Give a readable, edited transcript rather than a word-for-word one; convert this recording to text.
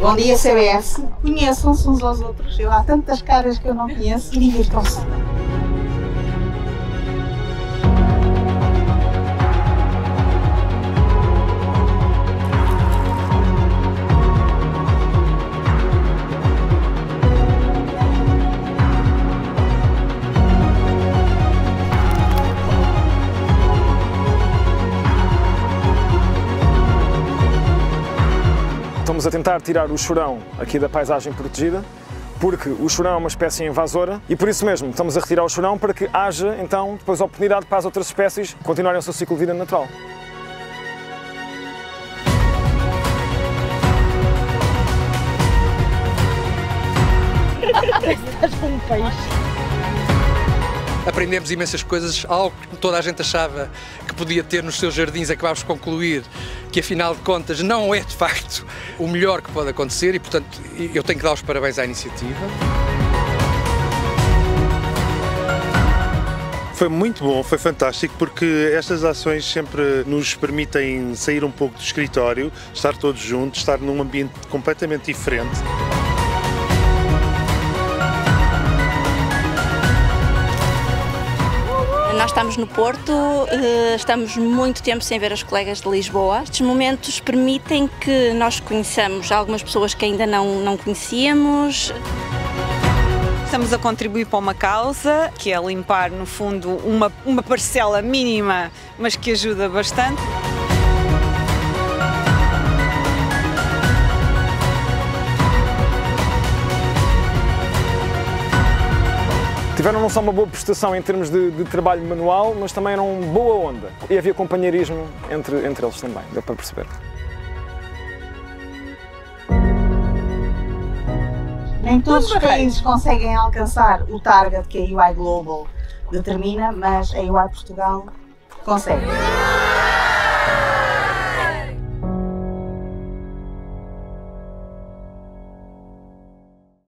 Bom dia, CBS. Conheçam-se uns aos outros. Há tantas caras que eu não conheço. Divirtam-se. Estamos a tentar tirar o chorão aqui da paisagem protegida, porque o chorão é uma espécie invasora e por isso mesmo estamos a retirar o chorão para que haja então depois a oportunidade para as outras espécies continuarem o seu ciclo de vida natural. Estás com um peixe. Aprendemos imensas coisas, algo que toda a gente achava que podia ter nos seus jardins, acabámos de concluir que afinal de contas não é de facto o melhor que pode acontecer e portanto eu tenho que dar os parabéns à iniciativa. Foi muito bom, foi fantástico porque estas ações sempre nos permitem sair um pouco do escritório, estar todos juntos, estar num ambiente completamente diferente. Nós estamos no Porto, estamos muito tempo sem ver os colegas de Lisboa. Estes momentos permitem que nós conheçamos algumas pessoas que ainda não conhecíamos. Estamos a contribuir para uma causa, que é limpar, no fundo, uma parcela mínima, mas que ajuda bastante. Tiveram não só uma boa prestação em termos de trabalho manual, mas também eram boa onda. E havia companheirismo entre eles também, deu para perceber. Nem todos os países conseguem alcançar o target que a UI Global determina, mas a UI Portugal consegue.